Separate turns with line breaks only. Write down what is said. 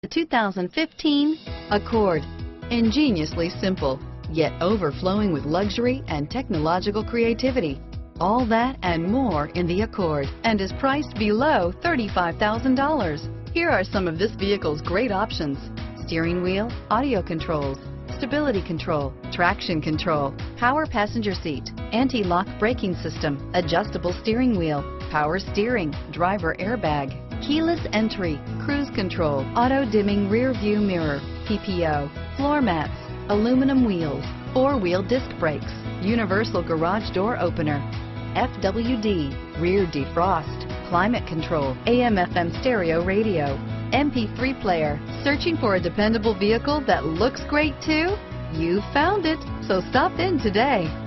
The 2015 Accord. Ingeniously simple, yet overflowing with luxury and technological creativity. All that and more in the Accord, and is priced below $35,000. Here are some of this vehicle's great options: steering wheel audio controls, stability control, traction control, power passenger seat, anti-lock braking system, adjustable steering wheel, power steering, driver airbag, keyless entry, cruise control, auto-dimming rear view mirror, PPO, floor mats, aluminum wheels, four-wheel disc brakes, universal garage door opener, FWD, rear defrost, climate control, AM/FM stereo radio, MP3 player. Searching for a dependable vehicle that looks great too? You found it, so stop in today.